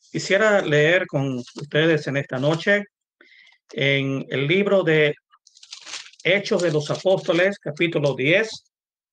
Quisiera leer con ustedes en esta noche en el libro de Hechos de los Apóstoles, capítulo 10,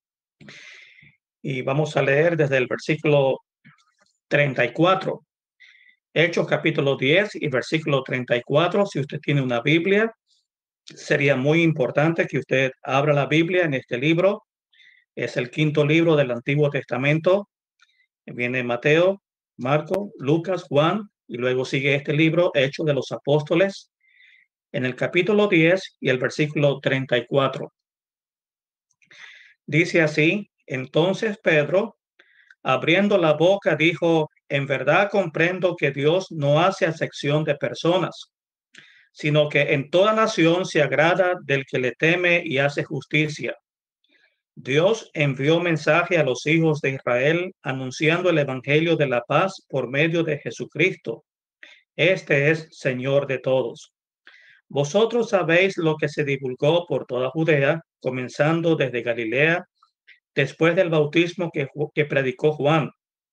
y vamos a leer desde el versículo 34. Hechos capítulo 10 y versículo 34. Si usted tiene una Biblia, sería muy importante que usted abra la Biblia en este libro. Es el quinto libro del Antiguo Testamento. Viene Mateo, Marco, Lucas, Juan, y luego sigue este libro, Hechos de los Apóstoles, en el capítulo 10 y el versículo 34. Dice así: entonces Pedro, abriendo la boca, dijo: en verdad comprendo que Dios no hace acepción de personas, sino que en toda nación se agrada del que le teme y hace justicia. Dios envió mensaje a los hijos de Israel anunciando el evangelio de la paz por medio de Jesucristo. Este es Señor de todos. Vosotros sabéis lo que se divulgó por toda Judea, comenzando desde Galilea, después del bautismo que predicó Juan,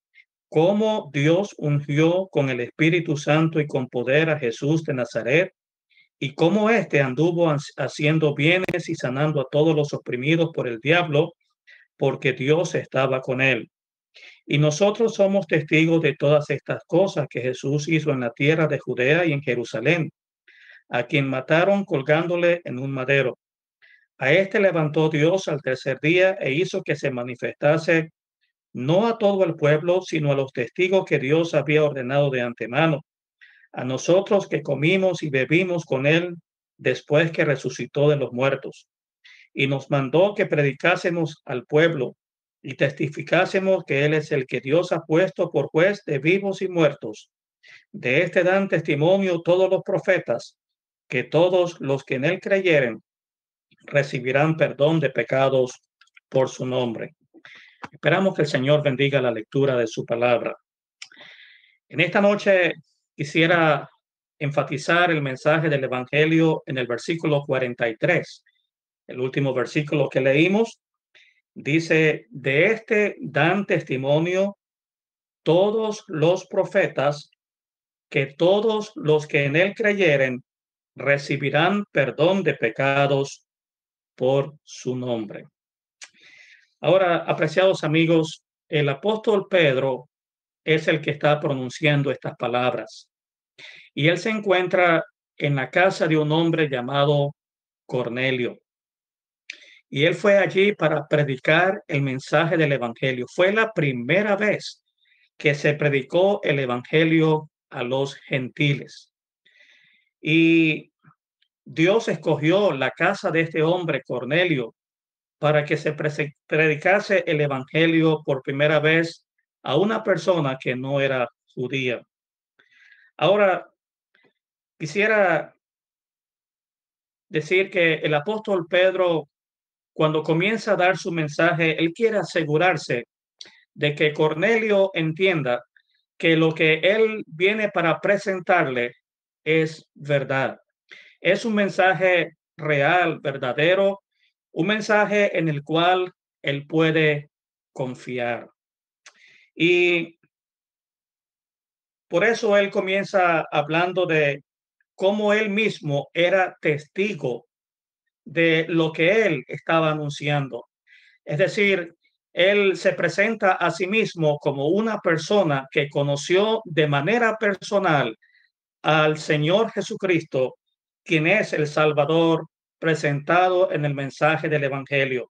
cómo Dios ungió con el Espíritu Santo y con poder a Jesús de Nazaret, y cómo éste anduvo haciendo bienes y sanando a todos los oprimidos por el diablo, porque Dios estaba con él. Y nosotros somos testigos de todas estas cosas que Jesús hizo en la tierra de Judea y en Jerusalén, a quien mataron colgándole en un madero. A este levantó Dios al tercer día e hizo que se manifestase no a todo el pueblo, sino a los testigos que Dios había ordenado de antemano, a nosotros que comimos y bebimos con él después que resucitó de los muertos. Y nos mandó que predicásemos al pueblo y testificásemos que él es el que Dios ha puesto por juez de vivos y muertos. De este dan testimonio todos los profetas, que todos los que en él creyeren recibirán perdón de pecados por su nombre. Esperamos que el Señor bendiga la lectura de su palabra. En esta noche quisiera enfatizar el mensaje del Evangelio en el versículo 43. El último versículo que leímos dice: de este dan testimonio todos los profetas, que todos los que en él creyeren recibirán perdón de pecados por su nombre. Ahora, apreciados amigos, el apóstol Pedro es el que está pronunciando estas palabras, y él se encuentra en la casa de un hombre llamado Cornelio. Y él fue allí para predicar el mensaje del evangelio. Fue la primera vez que se predicó el evangelio a los gentiles. Y Dios escogió la casa de este hombre, Cornelio, para que se predicase el evangelio por primera vez a una persona que no era judía. Ahora, quisiera decir que el apóstol Pedro, cuando comienza a dar su mensaje, él quiere asegurarse de que Cornelio entienda que lo que él viene para presentarle es verdad. Es un mensaje real, verdadero, un mensaje en el cual él puede confiar. Y por eso él comienza hablando de cómo él mismo era testigo de lo que él estaba anunciando. Es decir, él se presenta a sí mismo como una persona que conoció de manera personal al Señor Jesucristo, quien es el Salvador presentado en el mensaje del Evangelio.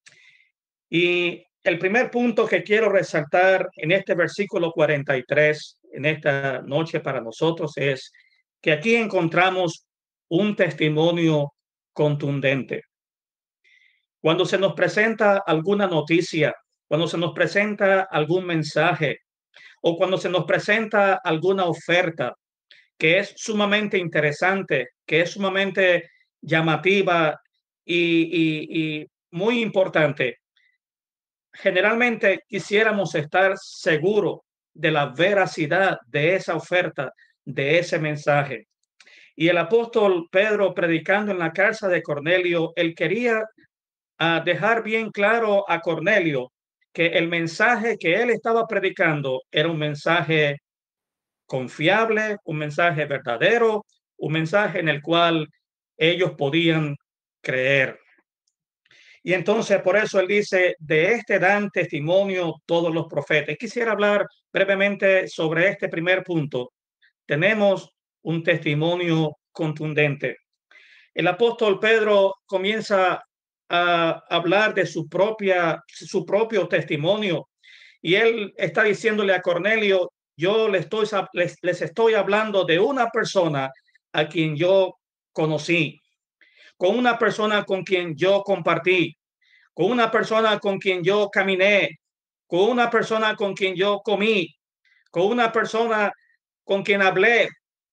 Y el primer punto que quiero resaltar en este versículo 43, en esta noche para nosotros, es que aquí encontramos un testimonio contundente. Cuando se nos presenta alguna noticia, cuando se nos presenta algún mensaje o cuando se nos presenta alguna oferta que es sumamente interesante, que es sumamente llamativa y muy importante, generalmente quisiéramos estar seguros de la veracidad de esa oferta, de ese mensaje. Y el apóstol Pedro, predicando en la casa de Cornelio, él quería dejar bien claro a Cornelio que el mensaje que él estaba predicando era un mensaje confiable, un mensaje verdadero, un mensaje en el cual ellos podían creer. Y entonces por eso él dice, de este dan testimonio todos los profetas. Quisiera hablar brevemente sobre este primer punto. Tenemos un testimonio contundente. El apóstol Pedro comienza a hablar de su propio testimonio y él está diciéndole a Cornelio, yo les estoy hablando de una persona a quien yo conocí, con una persona con quien yo compartí, con una persona con quien yo caminé, con una persona con quien yo comí, con una persona con quien hablé.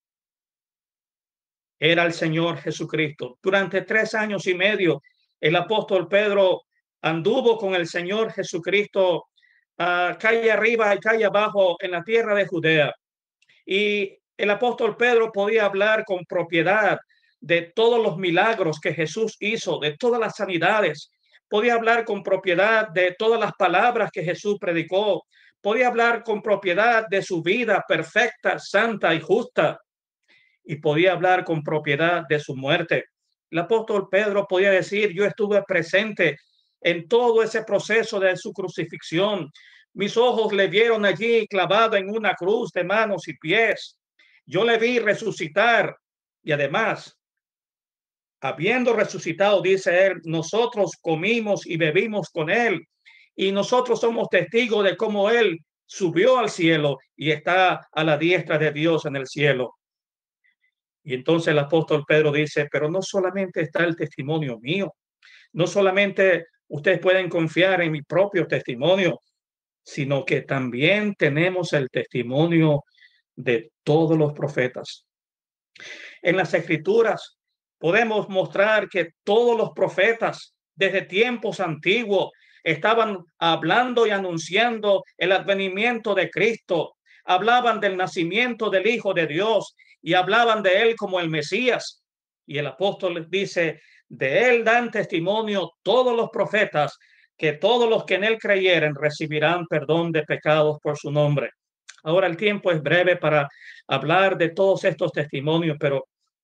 Era el Señor Jesucristo. Durante 3 años y medio, el apóstol Pedro anduvo con el Señor Jesucristo calle arriba y calle abajo en la tierra de Judea. Y el apóstol Pedro podía hablar con propiedad de todos los milagros que Jesús hizo, de todas las sanidades. Podía hablar con propiedad de todas las palabras que Jesús predicó. Podía hablar con propiedad de su vida perfecta, santa y justa. Y podía hablar con propiedad de su muerte. El apóstol Pedro podía decir, yo estuve presente en todo ese proceso de su crucifixión. Mis ojos le vieron allí clavado en una cruz de manos y pies. Yo le vi resucitar y además, habiendo resucitado, dice él, nosotros comimos y bebimos con él y nosotros somos testigos de cómo él subió al cielo y está a la diestra de Dios en el cielo. Y entonces el apóstol Pedro dice, pero no solamente está el testimonio mío, no solamente ustedes pueden confiar en mi propio testimonio, sino que también tenemos el testimonio de todos los profetas. En las escrituras podemos mostrar que todos los profetas desde tiempos antiguos estaban hablando y anunciando el advenimiento de Cristo, hablaban del nacimiento del Hijo de Dios y hablaban de él como el Mesías. Y el apóstol dice, de él dan testimonio todos los profetas, que todos los que en él creyeren recibirán perdón de pecados por su nombre. Ahora el tiempo es breve para hablar de todos estos testimonios, pero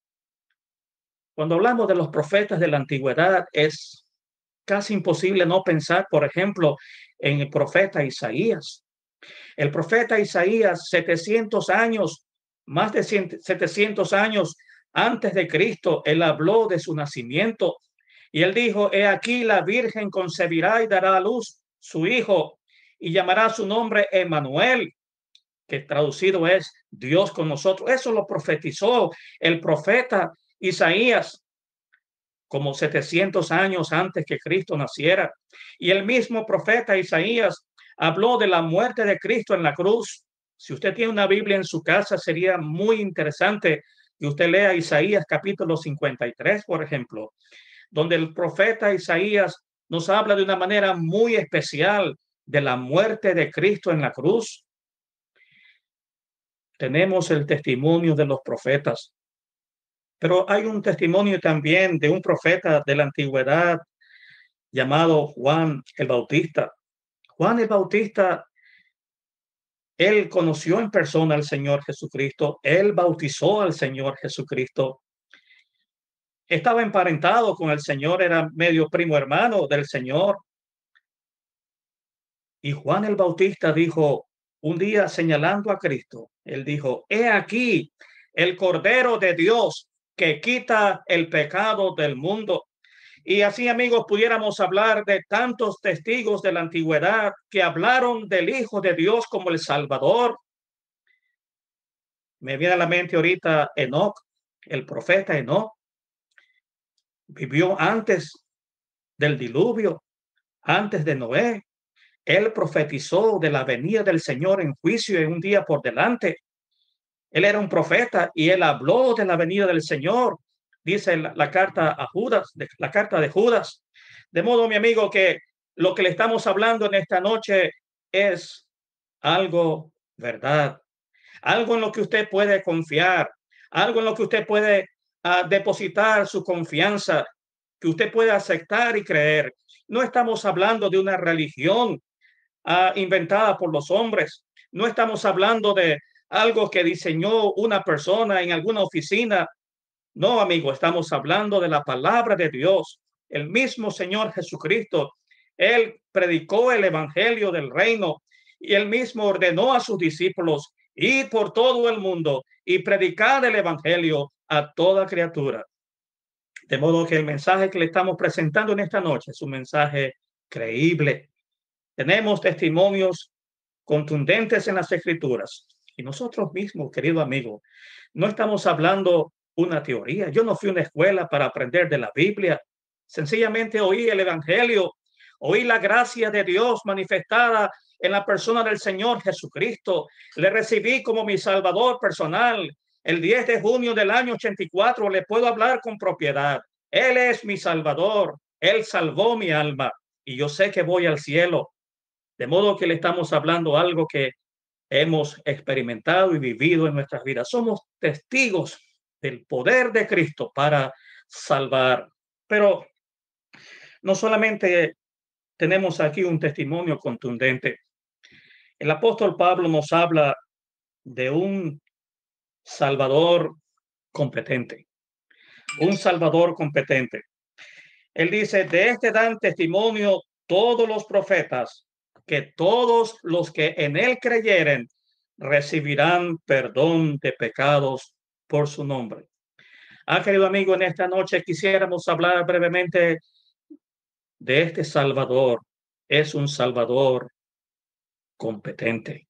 cuando hablamos de los profetas de la antigüedad es casi imposible no pensar, por ejemplo, en el profeta Isaías. El profeta Isaías, 700 años, más de 700 años antes de Cristo, él habló de su nacimiento y él dijo, he aquí la Virgen concebirá y dará a luz su hijo y llamará su nombre Emmanuel, que traducido es Dios con nosotros. Eso lo profetizó el profeta Isaías como 700 años antes que Cristo naciera. Y el mismo profeta Isaías habló de la muerte de Cristo en la cruz. Si usted tiene una Biblia en su casa, sería muy interesante que usted lea Isaías capítulo 53, por ejemplo, donde el profeta Isaías nos habla de una manera muy especial de la muerte de Cristo en la cruz. Tenemos el testimonio de los profetas, pero hay un testimonio también de un profeta de la antigüedad llamado Juan el Bautista. Juan el Bautista, él conoció en persona al Señor Jesucristo, él bautizó al Señor Jesucristo, estaba emparentado con el Señor, era medio primo hermano del Señor. Y Juan el Bautista dijo, un día señalando a Cristo, él dijo, he aquí el Cordero de Dios que quita el pecado del mundo. Y así, amigos, pudiéramos hablar de tantos testigos de la antigüedad que hablaron del Hijo de Dios como el Salvador. Me viene a la mente ahorita Enoc, el profeta Enoc. Vivió antes del diluvio, antes de Noé. Él profetizó de la venida del Señor en juicio en un día por delante. Él era un profeta y él habló de la venida del Señor. Dice la carta a Judas, la carta de Judas. De modo, mi amigo, que lo que le estamos hablando en esta noche es algo verdad, algo en lo que usted puede confiar, algo en lo que usted puede depositar su confianza, que usted puede aceptar y creer. No estamos hablando de una religión inventada por los hombres. No estamos hablando algo que diseñó una persona en alguna oficina. No, amigo, estamos hablando de la palabra de Dios. El mismo Señor Jesucristo, Él predicó el evangelio del reino y Él mismo ordenó a sus discípulos ir por todo el mundo y predicar el evangelio a toda criatura. De modo que el mensaje que le estamos presentando en esta noche es un mensaje creíble. Tenemos testimonios contundentes en las Escrituras. Y nosotros mismos, querido amigo, no estamos hablando una teoría. Yo no fui a una escuela para aprender de la Biblia. Sencillamente oí el Evangelio, oí la gracia de Dios manifestada en la persona del Señor Jesucristo. Le recibí como mi Salvador personal. El 10 de junio del año 84 le puedo hablar con propiedad. Él es mi Salvador. Él salvó mi alma y yo sé que voy al cielo. De modo que le estamos hablando algo que hemos experimentado y vivido en nuestras vidas. Somos testigos del poder de Cristo para salvar. Pero no solamente tenemos aquí un testimonio contundente. El apóstol Pablo nos habla de un Salvador competente, un Salvador competente. Él dice, de este dan testimonio todos los profetas, que todos los que en él creyeren recibirán perdón de pecados por su nombre. Querido amigo, en esta noche quisiéramos hablar brevemente de este Salvador. Es un Salvador competente.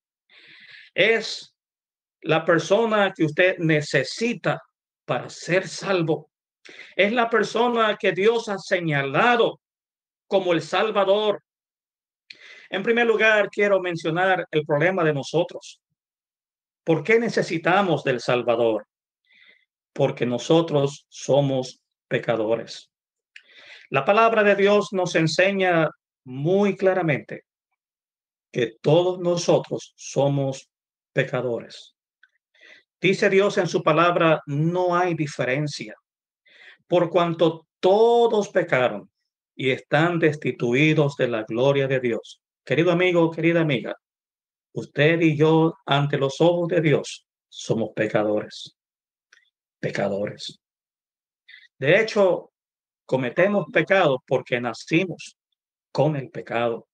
Es la persona que usted necesita para ser salvo. Es la persona que Dios ha señalado como el Salvador. En primer lugar, quiero mencionar el problema de nosotros. ¿Por qué necesitamos del Salvador? Porque nosotros somos pecadores. La palabra de Dios nos enseña muy claramente que todos nosotros somos pecadores. Dice Dios en su palabra, no hay diferencia, por cuanto todos pecaron y están destituidos de la gloria de Dios. Querido amigo, querida amiga, usted y yo, ante los ojos de Dios, somos pecadores, pecadores. De hecho, cometemos pecados porque nacimos con el pecado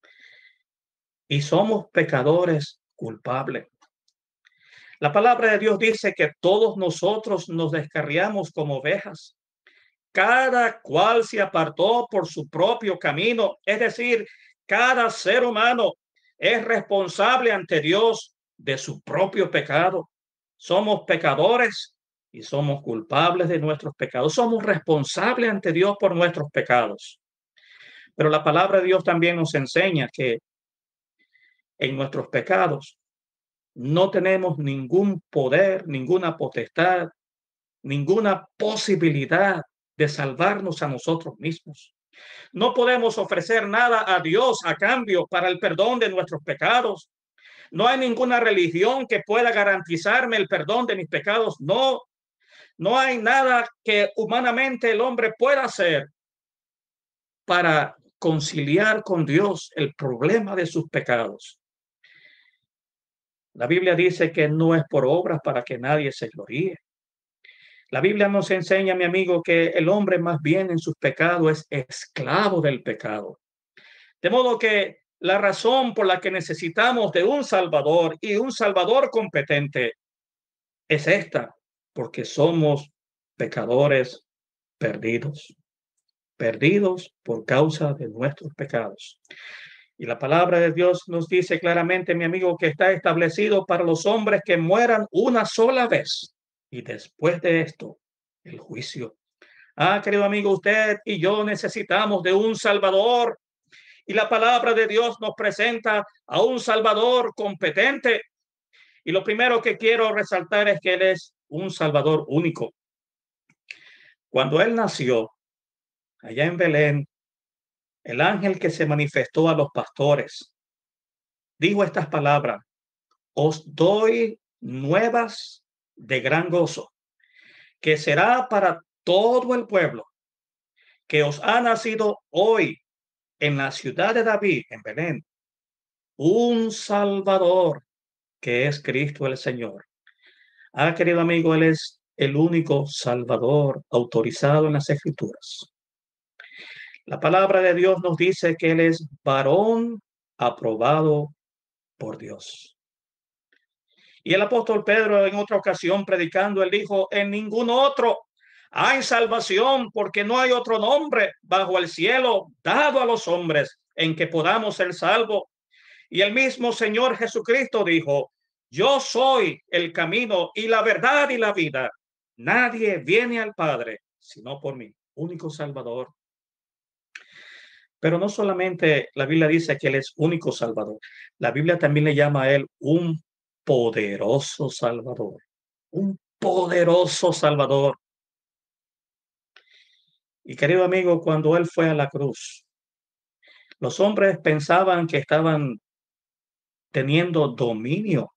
y somos pecadores culpables. La palabra de Dios dice que todos nosotros nos descarriamos como ovejas. Cada cual se apartó por su propio camino. Es decir, cada ser humano es responsable ante Dios de su propio pecado. Somos pecadores y somos culpables de nuestros pecados. Somos responsables ante Dios por nuestros pecados. Pero la palabra de Dios también nos enseña que en nuestros pecados no tenemos ningún poder, ninguna potestad, ninguna posibilidad de salvarnos a nosotros mismos. No podemos ofrecer nada a Dios a cambio para el perdón de nuestros pecados. No hay ninguna religión que pueda garantizarme el perdón de mis pecados. No, no hay nada que humanamente el hombre pueda hacer para conciliar con Dios el problema de sus pecados. La Biblia dice que no es por obras para que nadie se gloríe. La Biblia nos enseña, mi amigo, que el hombre más bien en sus pecados es esclavo del pecado. De modo que la razón por la que necesitamos de un Salvador y un Salvador competente es esta, porque somos pecadores perdidos, perdidos por causa de nuestros pecados. Y la palabra de Dios nos dice claramente, mi amigo, que está establecido para los hombres que mueran una sola vez y después de esto, el juicio. Querido amigo, usted y yo necesitamos de un Salvador y la palabra de Dios nos presenta a un Salvador competente. Y lo primero que quiero resaltar es que Él es un Salvador único. Cuando Él nació allá en Belén, el ángel que se manifestó a los pastores dijo estas palabras: os doy nuevas de gran gozo, que será para todo el pueblo, que os ha nacido hoy en la ciudad de David, en Belén, un Salvador, que es Cristo el Señor. Querido amigo, Él es el único Salvador autorizado en las Escrituras. La palabra de Dios nos dice que Él es varón aprobado por Dios. Y el apóstol Pedro en otra ocasión predicando, él dijo, en ningún otro hay salvación porque no hay otro nombre bajo el cielo dado a los hombres en que podamos ser salvos. Y el mismo Señor Jesucristo dijo, yo soy el camino y la verdad y la vida. Nadie viene al Padre sino por mí, único Salvador. Pero no solamente la Biblia dice que Él es único Salvador, la Biblia también le llama a Él un poderoso Salvador, un poderoso Salvador. Y querido amigo, cuando Él fue a la cruz, los hombres pensaban que estaban teniendo dominio,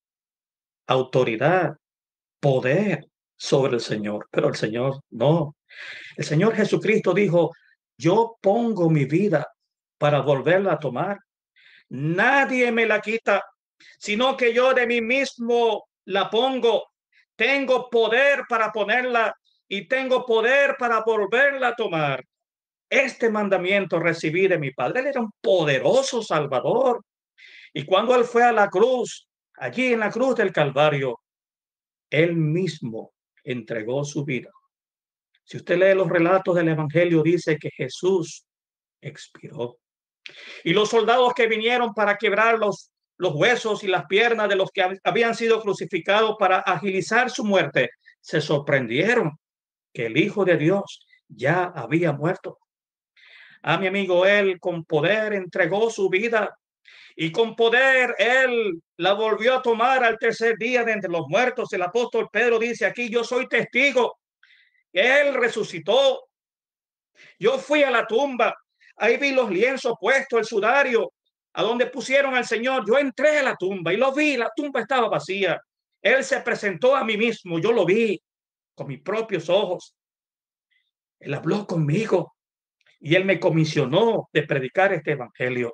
autoridad, poder sobre el Señor, pero el Señor no. El Señor Jesucristo dijo, yo pongo mi vida para volverla a tomar. Nadie me la quita, sino que yo de mí mismo la pongo. Tengo poder para ponerla y tengo poder para volverla a tomar. Este mandamiento recibí de mi Padre. Él era un poderoso Salvador. Y cuando Él fue a la cruz, allí en la cruz del Calvario, Él mismo entregó su vida. Si usted lee los relatos del Evangelio, dice que Jesús expiró. Y los soldados que vinieron para quebrar los huesos y las piernas de los que habían sido crucificados para agilizar su muerte, se sorprendieron que el Hijo de Dios ya había muerto. Mi amigo, Él con poder entregó su vida y con poder Él la volvió a tomar al tercer día de entre los muertos. El apóstol Pedro dice aquí, yo soy testigo. Él resucitó. Yo fui a la tumba, ahí vi los lienzos puestos, el sudario, a donde pusieron al Señor. Yo entré a la tumba y lo vi, la tumba estaba vacía. Él se presentó a mí mismo, yo lo vi con mis propios ojos. Él habló conmigo y Él me comisionó de predicar este evangelio.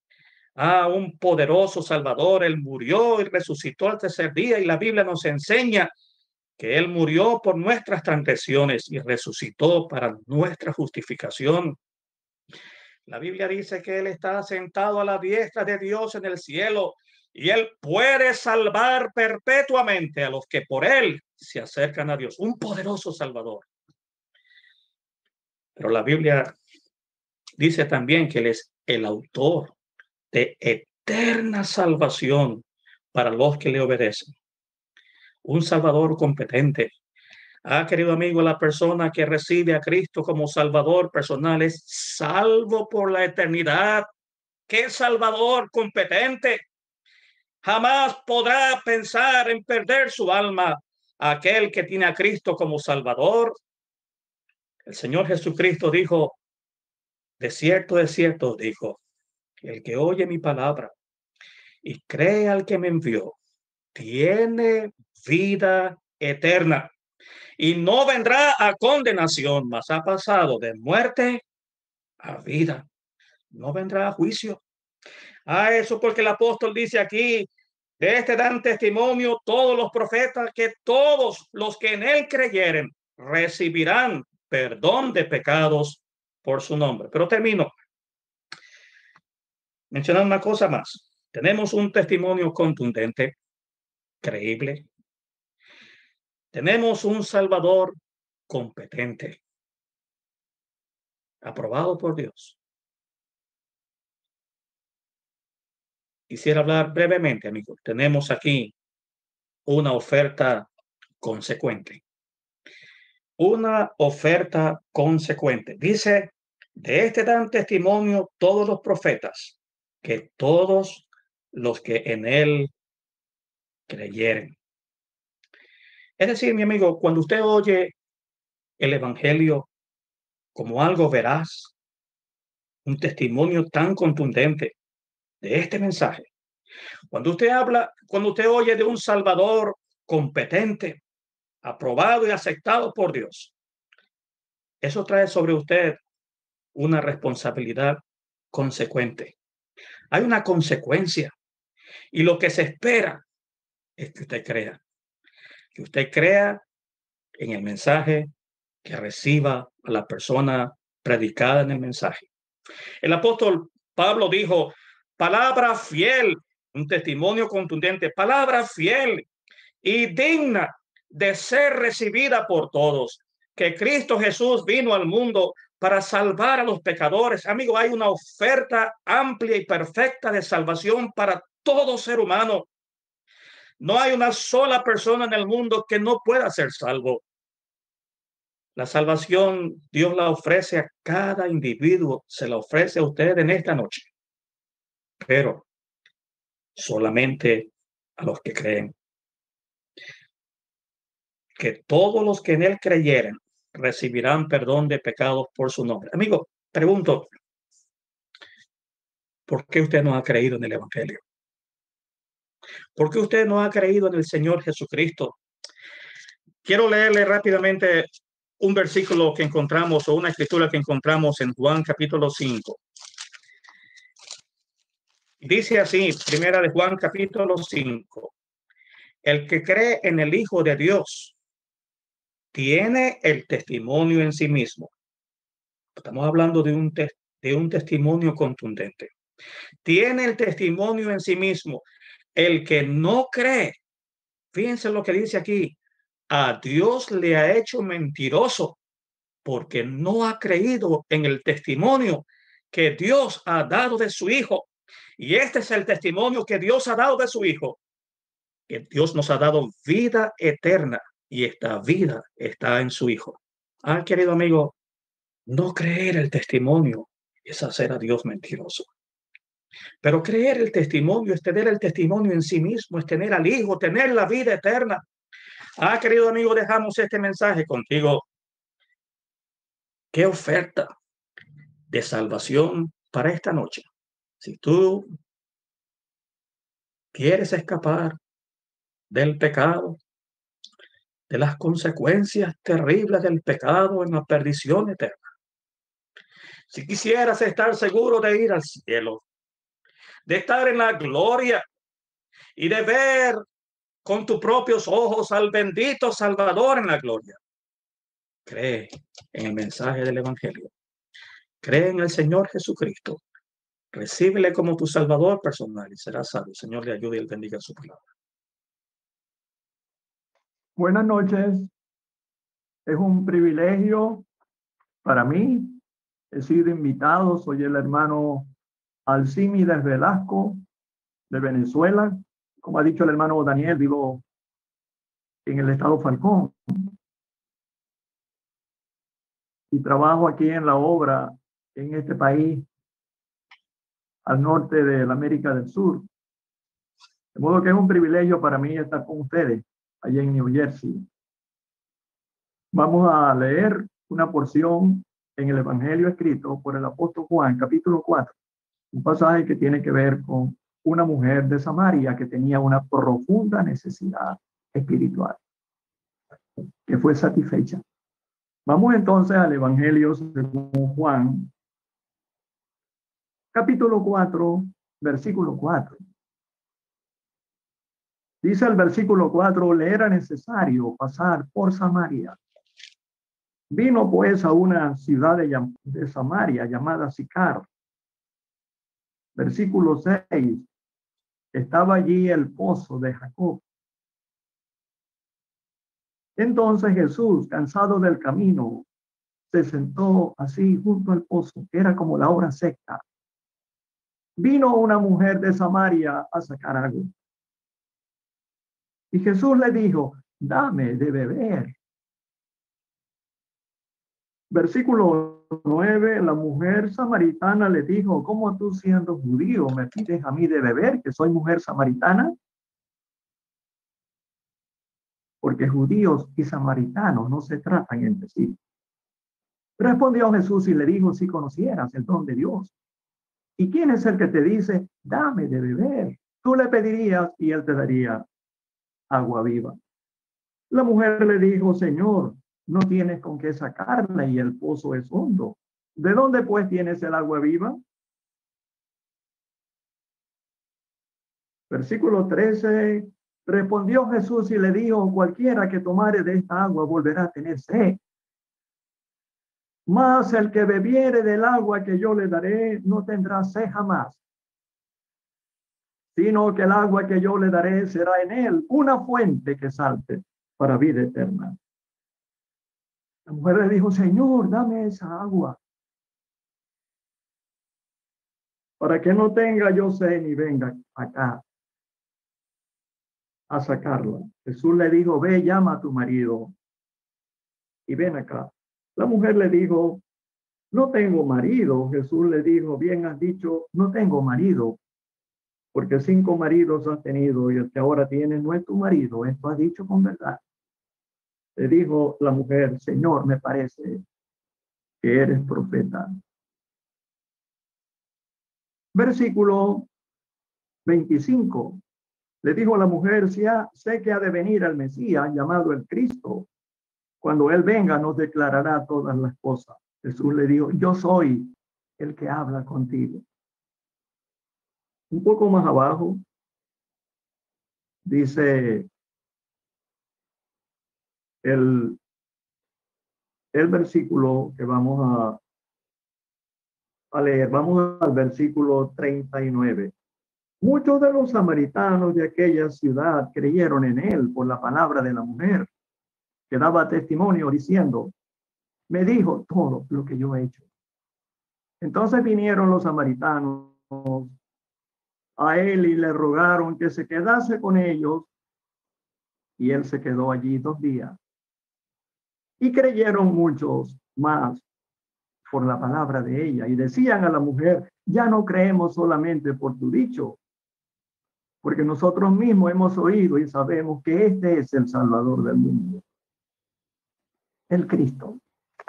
Un poderoso Salvador. Él murió y resucitó al tercer día y la Biblia nos enseña que Él murió por nuestras transgresiones y resucitó para nuestra justificación. La Biblia dice que Él está sentado a la diestra de Dios en el cielo y Él puede salvar perpetuamente a los que por Él se acercan a Dios. Un poderoso Salvador. Pero la Biblia dice también que Él es el autor de eterna salvación para los que le obedecen. Un Salvador competente. Querido amigo, la persona que recibe a Cristo como Salvador personal es salvo por la eternidad. ¡Qué Salvador competente! Jamás podrá pensar en perder su alma aquel que tiene a Cristo como Salvador. El Señor Jesucristo dijo, de cierto, dijo, el que oye mi palabra y cree al que me envió, tiene vida eterna y no vendrá a condenación, mas ha pasado de muerte a vida. No vendrá a juicio. Eso porque el apóstol dice aquí, de este dan testimonio todos los profetas, que todos los que en él creyeren recibirán perdón de pecados por su nombre. Pero termino mencionando una cosa más. Tenemos un testimonio contundente, creíble. Tenemos un Salvador competente, aprobado por Dios. Quisiera hablar brevemente, amigos. Tenemos aquí una oferta consecuente. Una oferta consecuente. Dice, de este dan testimonio todos los profetas, que todos los que en él creyeren. Es decir, mi amigo, cuando usted oye el evangelio como algo veraz, un testimonio tan contundente de este mensaje, cuando usted oye de un Salvador competente, aprobado y aceptado por Dios, eso trae sobre usted una responsabilidad consecuente. Hay una consecuencia y lo que se espera es que usted crea. Que usted crea en el mensaje, que reciba a la persona predicada en el mensaje. El apóstol Pablo dijo, palabra fiel, un testimonio contundente, palabra fiel y digna de ser recibida por todos, que Cristo Jesús vino al mundo para salvar a los pecadores. Amigo, hay una oferta amplia y perfecta de salvación para todo ser humano. No hay una sola persona en el mundo que no pueda ser salvo. La salvación Dios la ofrece a cada individuo, se la ofrece a usted en esta noche, pero solamente a los que creen. Que todos los que en él creyeren recibirán perdón de pecados por su nombre. Amigo, pregunto, ¿por qué usted no ha creído en el Evangelio? ¿Por qué usted no ha creído en el Señor Jesucristo? Quiero leerle rápidamente un versículo que encontramos o una escritura que encontramos en Juan capítulo 5. Dice así, primera de Juan capítulo 5. El que cree en el Hijo de Dios tiene el testimonio en sí mismo. Estamos hablando de un testimonio contundente. Tiene el testimonio en sí mismo. El que no cree, fíjense lo que dice aquí, a Dios le ha hecho mentiroso porque no ha creído en el testimonio que Dios ha dado de su Hijo. Y este es el testimonio que Dios ha dado de su Hijo, que Dios nos ha dado vida eterna y esta vida está en su Hijo. Querido amigo, no creer el testimonio es hacer a Dios mentiroso. Pero creer el testimonio es tener el testimonio en sí mismo, es tener al Hijo, tener la vida eterna. Querido amigo, dejamos este mensaje contigo. ¿Qué oferta de salvación para esta noche? Si tú quieres escapar del pecado, de las consecuencias terribles del pecado en la perdición eterna, si quisieras estar seguro de ir al cielo, de estar en la gloria y de ver con tus propios ojos al bendito Salvador en la gloria, cree en el mensaje del Evangelio. Cree en el Señor Jesucristo. Recíbele como tu Salvador personal y serás salvo. Señor, le ayude y le bendiga su palabra. Buenas noches. Es un privilegio para mí. He sido invitado. Soy el hermano Alcímides Velasco de Venezuela. Como ha dicho el hermano Daniel, vivo en el estado Falcón y trabajo aquí en la obra en este país al norte de la América del Sur. De modo que es un privilegio para mí estar con ustedes allá en New Jersey. Vamos a leer una porción en el Evangelio escrito por el apóstol Juan, capítulo 4, un pasaje que tiene que ver con una mujer de Samaria que tenía una profunda necesidad espiritual, que fue satisfecha. Vamos entonces al Evangelio según Juan, capítulo 4, versículo 4. Dice el versículo 4, le era necesario pasar por Samaria. Vino pues a una ciudad de Samaria llamada Sicar. Versículo 6. Estaba allí el pozo de Jacob. Entonces Jesús, cansado del camino, se sentó así junto al pozo, que era como la hora sexta. Vino una mujer de Samaria a sacar agua. Y Jesús le dijo, dame de beber. Versículo 9, la mujer samaritana le dijo, ¿cómo tú siendo judío me pides a mí de beber, que soy mujer samaritana? Porque judíos y samaritanos no se tratan entre sí. Respondió Jesús y le dijo, si conocieras el don de Dios, ¿y quién es el que te dice, dame de beber? Tú le pedirías y él te daría agua viva. La mujer le dijo, Señor, no tienes con qué sacarla y el pozo es hondo. ¿De dónde pues tienes el agua viva? Versículo 13, Respondió Jesús y le dijo, cualquiera que tomare de esta agua volverá a tener sed. Mas el que bebiere del agua que yo le daré no tendrá sed jamás, sino que el agua que yo le daré será en él una fuente que salte para vida eterna. La mujer le dijo, Señor, dame esa agua, para que no tenga yo sed ni venga acá a sacarla. Jesús le dijo, ve, llama a tu marido y ven acá. La mujer le dijo, no tengo marido. Jesús le dijo, bien has dicho, no tengo marido, porque 5 maridos has tenido y el que ahora tienes no es tu marido. Esto has dicho con verdad. Le dijo la mujer, Señor, me parece que eres profeta. Versículo 25. Le dijo a la mujer, sé que ha de venir el Mesías, llamado el Cristo. Cuando él venga, nos declarará todas las cosas. Jesús le dijo, yo soy el que habla contigo. Un poco más abajo, dice el versículo que vamos a leer. Vamos al versículo 39. Muchos de los samaritanos de aquella ciudad creyeron en él por la palabra de la mujer, que daba testimonio diciendo, me dijo todo lo que yo he hecho. Entonces vinieron los samaritanos a él y le rogaron que se quedase con ellos, y él se quedó allí 2 días. Y creyeron muchos más por la palabra de ella, y decían a la mujer, ya no creemos solamente por tu dicho, porque nosotros mismos hemos oído y sabemos que este es el Salvador del mundo, el Cristo.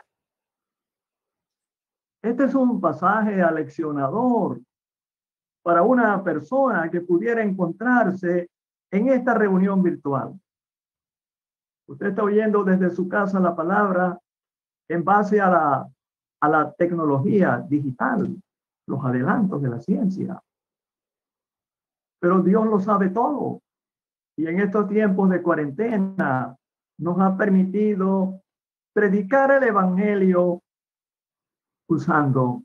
Este es un pasaje aleccionador para una persona que pudiera encontrarse en esta reunión virtual. Usted está oyendo desde su casa la palabra en base a la tecnología digital, los adelantos de la ciencia. Pero Dios lo sabe todo. Y en estos tiempos de cuarentena nos ha permitido predicar el evangelio usando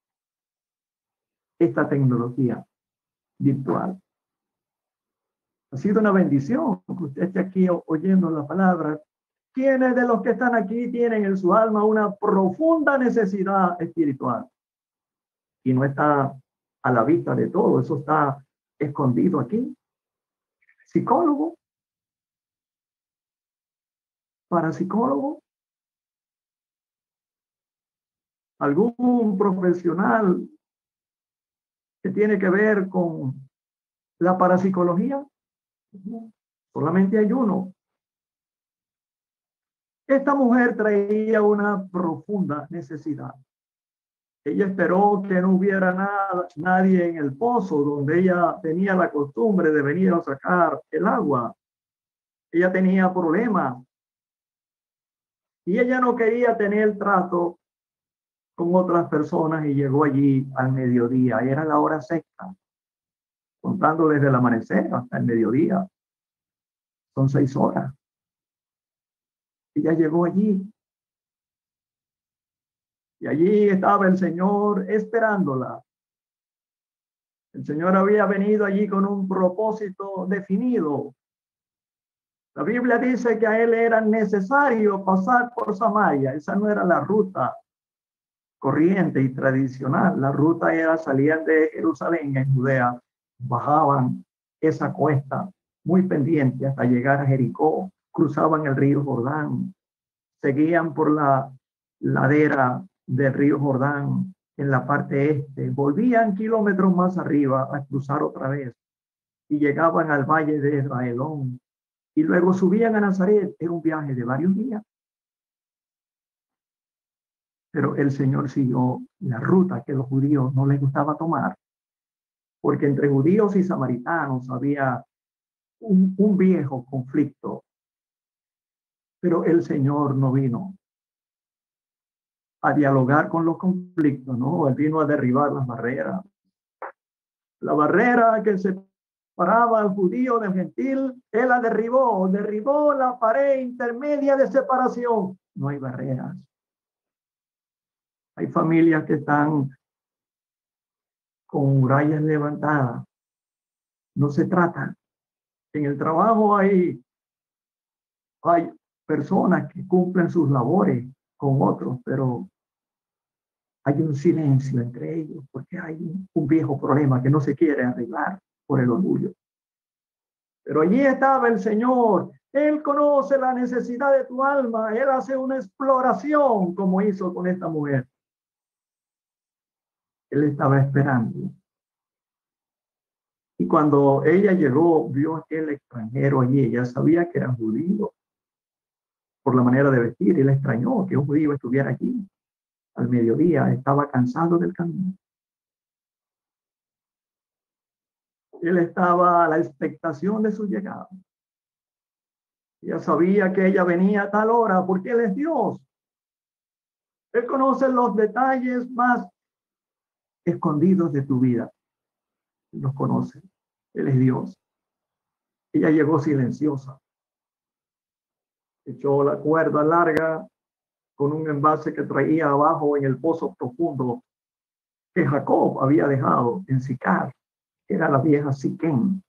esta tecnología virtual. Ha sido una bendición que usted esté aquí oyendo la palabra. ¿Quiénes de los que están aquí tienen en su alma una profunda necesidad espiritual? Y no está a la vista de todo, eso está escondido aquí. Psicólogo, parapsicólogo, algún profesional que tiene que ver con la parapsicología. Solamente hay uno. Esta mujer traía una profunda necesidad. Ella esperó que no hubiera nadie en el pozo donde ella tenía la costumbre de venir a sacar el agua. Ella tenía problemas y ella no quería tener trato con otras personas y llegó allí al mediodía. Era la hora sexta, contando desde el amanecer hasta el mediodía. Son 6 horas. Ella llegó allí. Y allí estaba el Señor esperándola. El Señor había venido allí con un propósito definido. La Biblia dice que a él era necesario pasar por Samaria. Esa no era la ruta corriente y tradicional. La ruta era salir de Jerusalén en Judea, bajaban esa cuesta muy pendiente hasta llegar a Jericó, cruzaban el río Jordán, seguían por la ladera del río Jordán en la parte este, volvían kilómetros más arriba a cruzar otra vez y llegaban al valle de Israelón y luego subían a Nazaret. Era un viaje de varios días. Pero el Señor siguió la ruta que los judíos no les gustaba tomar, porque entre judíos y samaritanos había un viejo conflicto. Pero el Señor no vino a dialogar con los conflictos, no, él vino a derribar las barreras. La barrera que separaba al judío del gentil, él la derribó la pared intermedia de separación. No hay barreras. Hay familias que están con murallas levantadas. No se trata. En el trabajo hay personas que cumplen sus labores con otros, pero hay un silencio entre ellos porque hay un viejo problema que no se quiere arreglar por el orgullo. Pero allí estaba el Señor. Él conoce la necesidad de tu alma. Él hace una exploración como hizo con esta mujer. Él estaba esperando. Y cuando ella llegó, vio a aquel extranjero allí. Ella sabía que era judío por la manera de vestir. Él extrañó que un judío estuviera allí al mediodía. Estaba cansado del camino. Él estaba a la expectación de su llegada. Ella sabía que ella venía a tal hora porque Él es Dios. Él conoce los detalles más escondidos de tu vida. Los conoce. Él es Dios. Ella llegó silenciosa. Echó la cuerda larga con un envase que traía abajo en el pozo profundo que Jacob había dejado en Sicar, que era la vieja Siquén.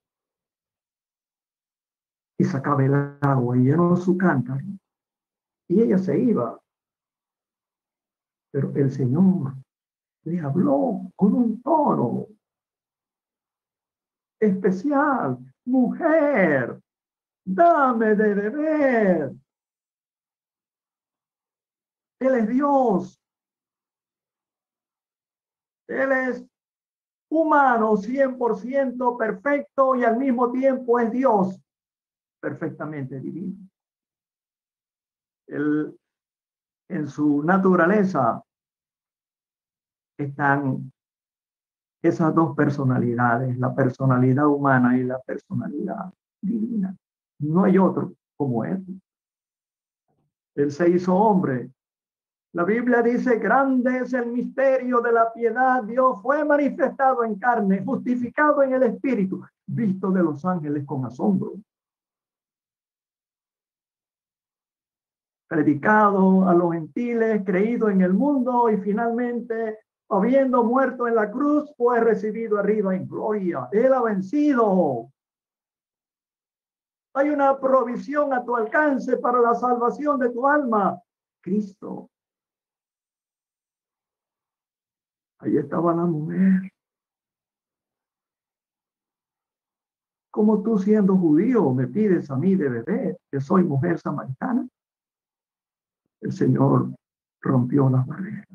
Y sacaba el agua y llenó su cántaro. Y ella se iba. Pero el Señor le habló con un tono especial. Mujer, dame de beber. Él es Dios. Él es humano 100% perfecto y al mismo tiempo es Dios perfectamente divino. Él, en su naturaleza están esas dos personalidades, la personalidad humana y la personalidad divina. No hay otro como Él. Él se hizo hombre. La Biblia dice, grande es el misterio de la piedad. Dios fue manifestado en carne, justificado en el Espíritu, visto de los ángeles con asombro. Predicado a los gentiles, creído en el mundo y finalmente, habiendo muerto en la cruz, fue recibido arriba en gloria. Él ha vencido. Hay una provisión a tu alcance para la salvación de tu alma. Cristo. Ahí estaba la mujer. ¿Cómo tú siendo judío me pides a mí de beber, que soy mujer samaritana? El Señor rompió las barreras.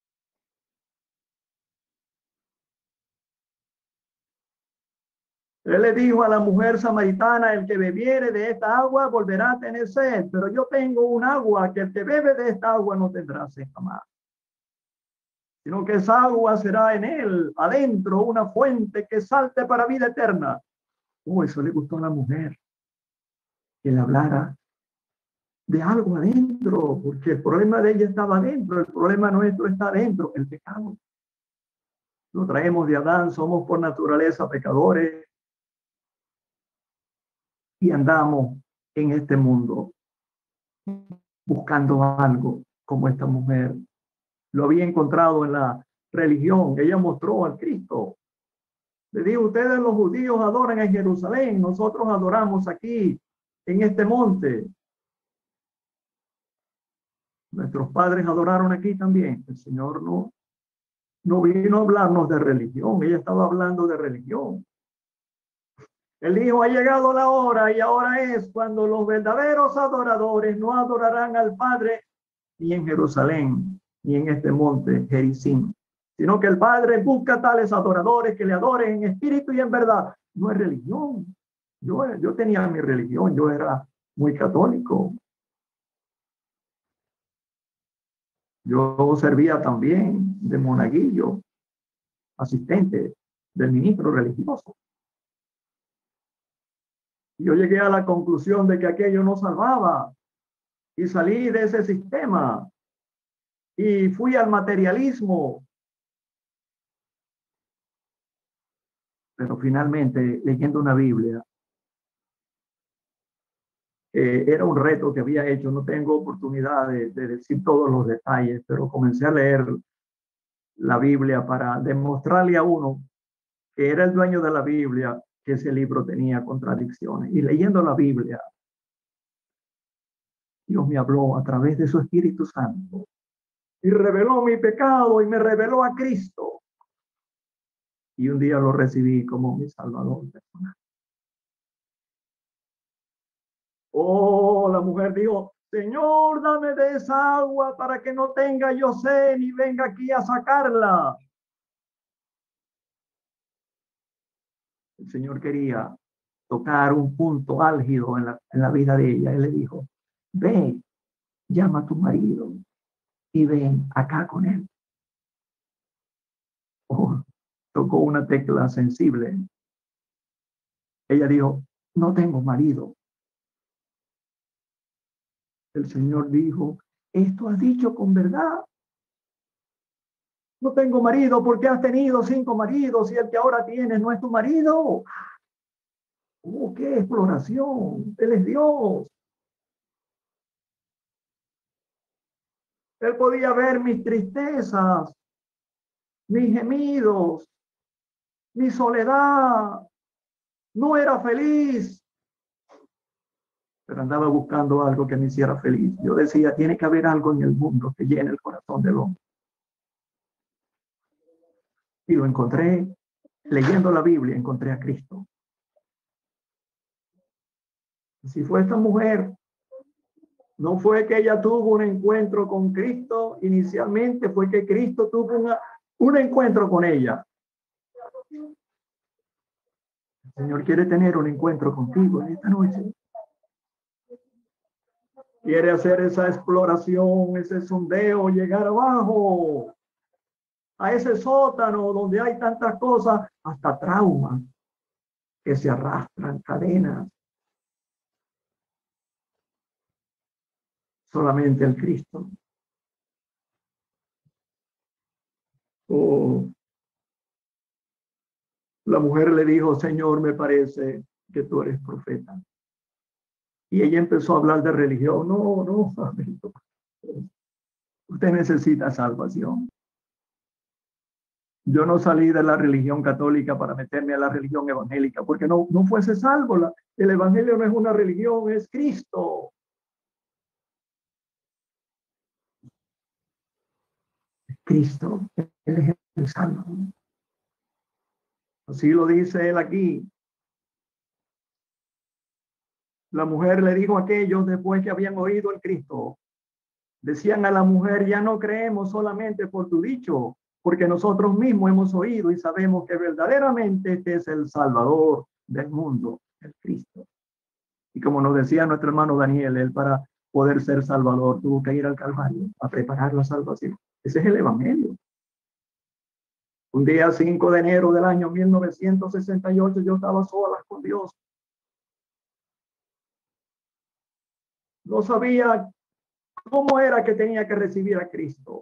Él le dijo a la mujer samaritana, el que bebiere de esta agua volverá a tener sed, pero yo tengo un agua que el que bebe de esta agua no tendrá sed jamás, sino que esa agua será en él, adentro, una fuente que salte para vida eterna. Eso le gustó a la mujer, que le hablara de algo adentro, porque el problema de ella estaba adentro, el problema nuestro está adentro, el pecado. Lo traemos de Adán, somos por naturaleza pecadores y andamos en este mundo buscando algo como esta mujer. Lo había encontrado en la religión, ella mostró al Cristo. Le dijo, ustedes los judíos adoran en Jerusalén, nosotros adoramos aquí, en este monte. Nuestros padres adoraron aquí también. El Señor no vino a hablarnos de religión, ella estaba hablando de religión. Él dijo, ha llegado la hora y ahora es cuando los verdaderos adoradores no adorarán al Padre ni en Jerusalén, ni en este monte Gerizim, sino que el Padre busca tales adoradores que le adoren en espíritu y en verdad. No es religión. Yo tenía mi religión, yo era muy católico. Yo servía también de monaguillo, asistente del ministro religioso. Yo llegué a la conclusión de que aquello no salvaba y salí de ese sistema y fui al materialismo. Pero finalmente, leyendo una Biblia, era un reto que había hecho. No tengo oportunidad de decir todos los detalles, pero comencé a leer la Biblia para demostrarle a uno que era el dueño de la Biblia, que ese libro tenía contradicciones. Y leyendo la Biblia, Dios me habló a través de su Espíritu Santo y reveló mi pecado y me reveló a Cristo. Y un día lo recibí como mi Salvador personal. Oh, la mujer dijo, Señor, dame de esa agua para que no tenga yo sed ni venga aquí a sacarla. El Señor quería tocar un punto álgido en la vida de ella. Él le dijo, ve, llama a tu marido y ven acá con él. Oh, tocó una tecla sensible. Ella dijo, no tengo marido. El Señor dijo, esto has dicho con verdad. No tengo marido porque has tenido 5 maridos y el que ahora tienes no es tu marido. Oh, qué exploración. Él es Dios. Él podía ver mis tristezas, mis gemidos, mi soledad. No era feliz, pero andaba buscando algo que me hiciera feliz. Yo decía, tiene que haber algo en el mundo que llene el corazón del hombre. Y lo encontré leyendo la Biblia, encontré a Cristo. Si fue esta mujer, no fue que ella tuvo un encuentro con Cristo inicialmente, fue que Cristo tuvo un encuentro con ella. El Señor quiere tener un encuentro contigo en esta noche. Quiere hacer esa exploración, ese sondeo, llegar abajo, a ese sótano donde hay tantas cosas, hasta traumas que se arrastran, cadenas. Solamente el Cristo. Oh, la mujer le dijo, Señor, me parece que tú eres profeta. Y ella empezó a hablar de religión. No, no, usted necesita salvación. Yo no salí de la religión católica para meterme a la religión evangélica, porque no fuese salvo. El evangelio no es una religión, es Cristo. Cristo, Él es el Salvador. Así lo dice él aquí. La mujer le dijo a aquellos después que habían oído el Cristo. Decían a la mujer, ya no creemos solamente por tu dicho, porque nosotros mismos hemos oído y sabemos que verdaderamente este es el Salvador del mundo, el Cristo. Y como nos decía nuestro hermano Daniel, él para poder ser Salvador tuvo que ir al Calvario a preparar la salvación. Ese es el Evangelio. Un día 5 de enero del año 1968 yo estaba sola con Dios. No sabía cómo era que tenía que recibir a Cristo.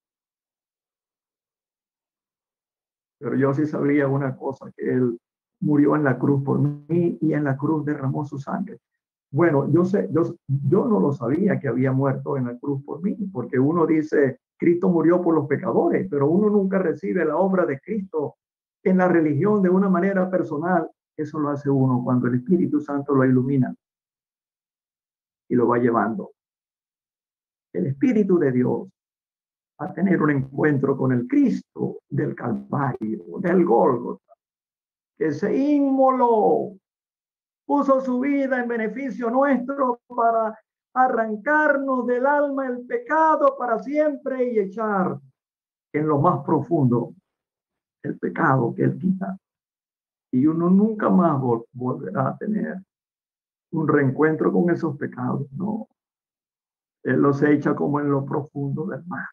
Pero yo sí sabía una cosa, que Él murió en la cruz por mí y en la cruz derramó su sangre. Bueno, yo no lo sabía que había muerto en la cruz por mí, porque uno dice, Cristo murió por los pecadores, pero uno nunca recibe la obra de Cristo en la religión de una manera personal. Eso lo hace uno cuando el Espíritu Santo lo ilumina y lo va llevando. El Espíritu de Dios a tener un encuentro con el Cristo del Calvario, del Gólgota, que se inmoló, puso su vida en beneficio nuestro para arrancarnos del alma el pecado para siempre y echar en lo más profundo el pecado que Él quita. Y uno nunca más volverá a tener un reencuentro con esos pecados, no. Él los echa como en lo profundo del mar.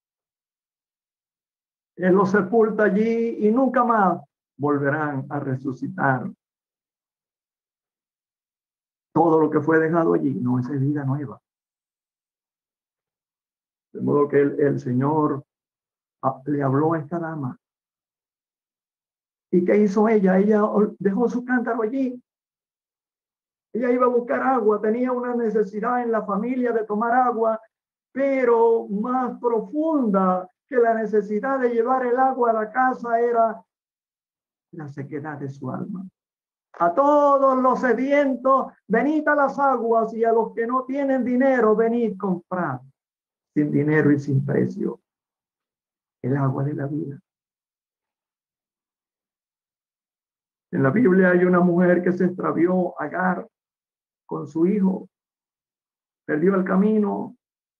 Él los sepulta allí y nunca más volverán a resucitar. Todo lo que fue dejado allí no es vida nueva. De modo que el Señor le habló a esta dama ¿Y qué hizo ella? Ella dejó su cántaro allí. Ella iba a buscar agua, tenía una necesidad en la familia de tomar agua, pero más profunda que la necesidad de llevar el agua a la casa era la sequedad de su alma. A todos los sedientos, venid a las aguas, y a los que no tienen dinero, venid comprar sin dinero y sin precio el agua de la vida. En la Biblia hay una mujer que se extravió, Agar, con su hijo, perdió el camino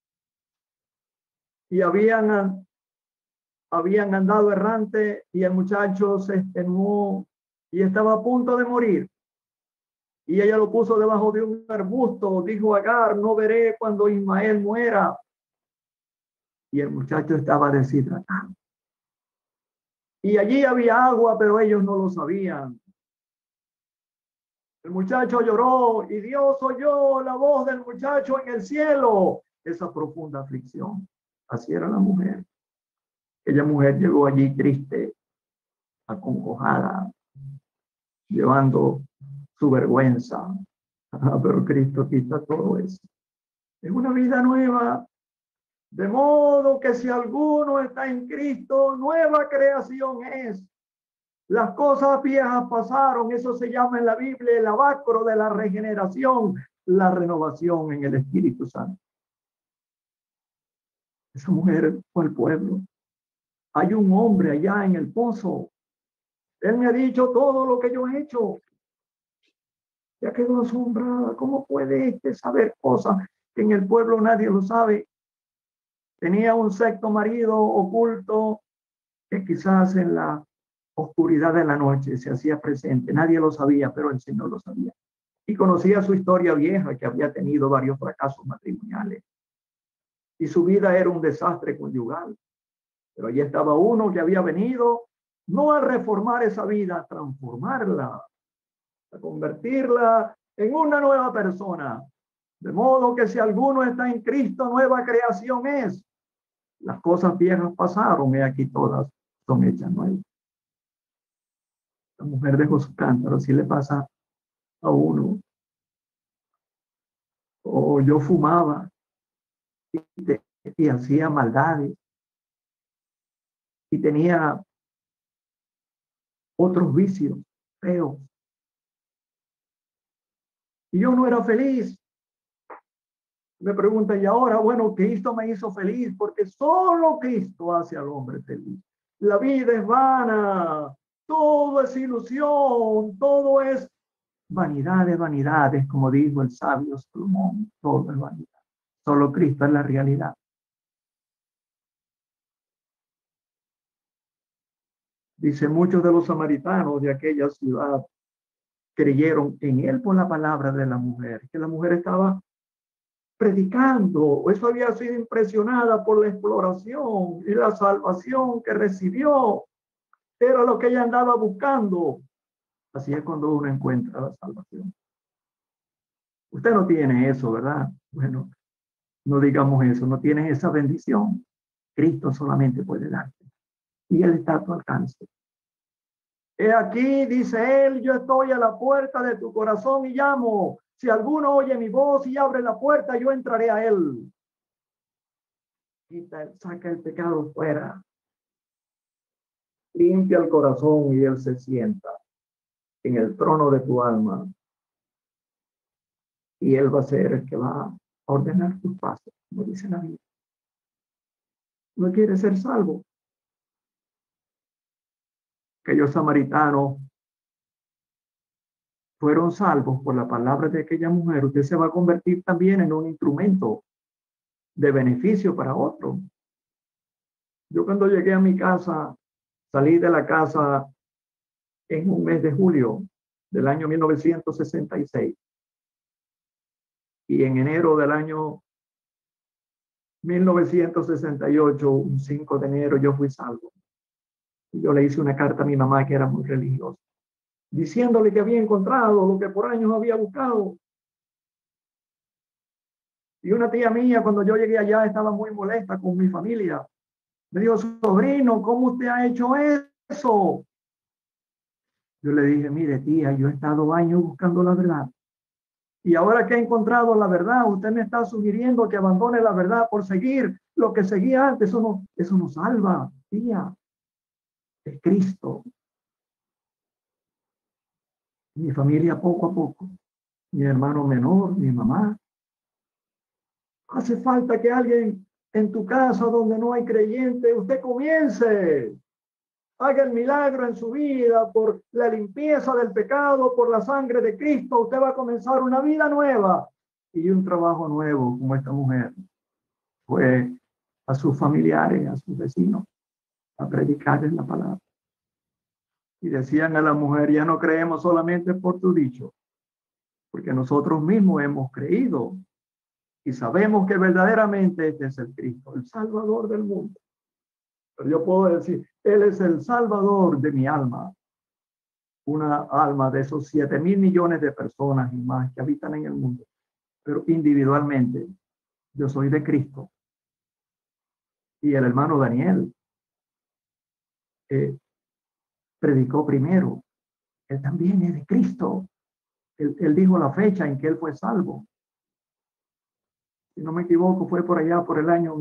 y habían andado errante, y el muchacho se extenuó y estaba a punto de morir. Y ella lo puso debajo de un arbusto. Dijo Agar: no veré cuando Ismael muera. Y el muchacho estaba deshidratado. Y allí había agua, pero ellos no lo sabían. El muchacho lloró y Dios oyó la voz del muchacho en el cielo. Esa profunda aflicción. Así era la mujer. Aquella mujer llegó allí triste, acongojada, llevando su vergüenza. Pero Cristo quita todo eso. Es una vida nueva. De modo que si alguno está en Cristo, nueva creación es. Las cosas viejas pasaron. Eso se llama en la Biblia el abacro de la regeneración, la renovación en el Espíritu Santo. Esa mujer fue al pueblo. Hay un hombre allá en el pozo. Él me ha dicho todo lo que yo he hecho. Ya quedó asombrada. ¿Cómo puede saber cosas que en el pueblo nadie lo sabe? Tenía un sexto marido oculto que quizás en la oscuridad de la noche se hacía presente. Nadie lo sabía, pero el Señor lo sabía. Y conocía su historia vieja, que había tenido varios fracasos matrimoniales. Y su vida era un desastre conyugal. Pero allí estaba uno que había venido no a reformar esa vida, a transformarla, a convertirla en una nueva persona. De modo que si alguno está en Cristo, nueva creación es. Las cosas viejas pasaron y aquí todas son hechas nuevas. La mujer dejó su cántaro. Así le pasa a uno. O yo fumaba y hacía maldades y tenía otros vicios feos. Y yo no era feliz. Me pregunta, y ahora, bueno, Cristo me hizo feliz, porque solo Cristo hace al hombre feliz. La vida es vana, todo es ilusión, todo es vanidad de vanidades, como dijo el sabio Salomón, todo es vanidad. Solo Cristo es la realidad. Dice, muchos de los samaritanos de aquella ciudad creyeron en él por la palabra de la mujer, que la mujer estaba predicando. Eso había sido impresionada por la exploración y la salvación que recibió. Era lo que ella andaba buscando. Así es cuando uno encuentra la salvación. Usted no tiene eso, ¿verdad? Bueno, no digamos eso, no tienes esa bendición. Cristo solamente puede darte. Y Él está a tu alcance. He aquí, dice Él, yo estoy a la puerta de tu corazón y llamo. Si alguno oye mi voz y abre la puerta, yo entraré a Él. Saca el pecado fuera. Limpia el corazón y Él se sienta en el trono de tu alma. Y Él va a ser el que va a ordenar tus pasos, como dice la Biblia. ¿No quieres ser salvo? Aquellos samaritanos fueron salvos por la palabra de aquella mujer. Usted se va a convertir también en un instrumento de beneficio para otro. Yo cuando llegué a mi casa, salí de la casa en un mes de julio del año 1966. Y en enero del año 1968, un 5 de enero, yo fui salvo. Y yo le hice una carta a mi mamá, que era muy religiosa, diciéndole que había encontrado lo que por años había buscado. Y una tía mía, cuando yo llegué allá, estaba muy molesta con mi familia. Me dijo, sobrino, ¿cómo usted ha hecho eso? Yo le dije, mire tía, yo he estado años buscando la verdad. Y ahora que he encontrado la verdad, usted me está sugiriendo que abandone la verdad por seguir lo que seguía antes. Eso no salva, tía. Es Cristo. Mi familia poco a poco. Mi hermano menor, mi mamá. Hace falta que alguien en tu casa donde no hay creyente, usted comience. Haga el milagro en su vida por la limpieza del pecado, por la sangre de Cristo. Usted va a comenzar una vida nueva y un trabajo nuevo como esta mujer. Fue a sus familiares, a sus vecinos, a predicarles la palabra. Y decían a la mujer, ya no creemos solamente por tu dicho, porque nosotros mismos hemos creído y sabemos que verdaderamente este es el Cristo, el Salvador del mundo. Pero yo puedo decir, Él es el Salvador de mi alma. Una alma de esos 7,000 millones de personas y más que habitan en el mundo. Pero individualmente, yo soy de Cristo. Y el hermano Daniel predicó primero. Él también es de Cristo. Él dijo la fecha en que él fue salvo. Si no me equivoco, fue por allá por el año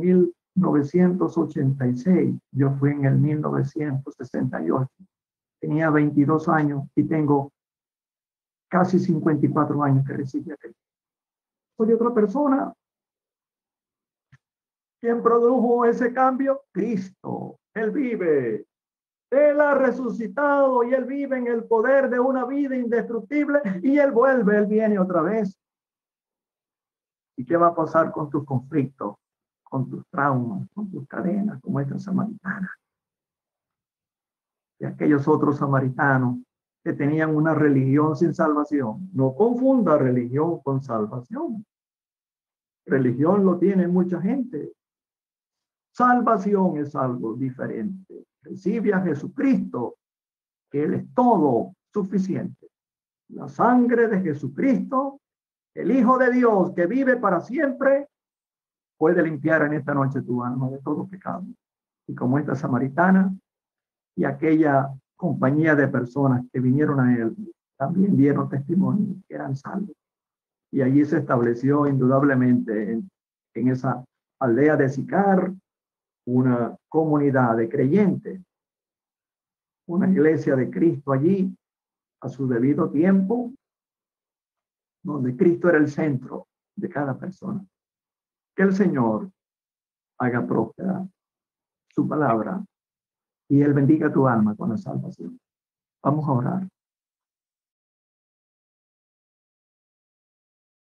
1986. Yo fui en el 1968. Tenía 22 años y tengo casi 54 años que recibí a Cristo. Soy otra persona. ¿Quién produjo ese cambio? Cristo. Él vive. Él ha resucitado y Él vive en el poder de una vida indestructible y Él vuelve, Él viene otra vez. ¿Y qué va a pasar con tus conflictos, con tus traumas, con tus cadenas, como esta samaritana? Y aquellos otros samaritanos que tenían una religión sin salvación. No confunda religión con salvación. Religión lo tiene mucha gente. Salvación es algo diferente. Recibe a Jesucristo, que Él es todo suficiente. La sangre de Jesucristo, el Hijo de Dios que vive para siempre, puede limpiar en esta noche tu alma de todo pecado. Y como esta samaritana y aquella compañía de personas que vinieron a Él, también dieron testimonio que eran salvos. Y allí se estableció indudablemente en esa aldea de Sicar una comunidad de creyentes, una iglesia de Cristo allí a su debido tiempo, donde Cristo era el centro de cada persona. Que el Señor haga próspera su palabra y Él bendiga tu alma con la salvación. Vamos a orar.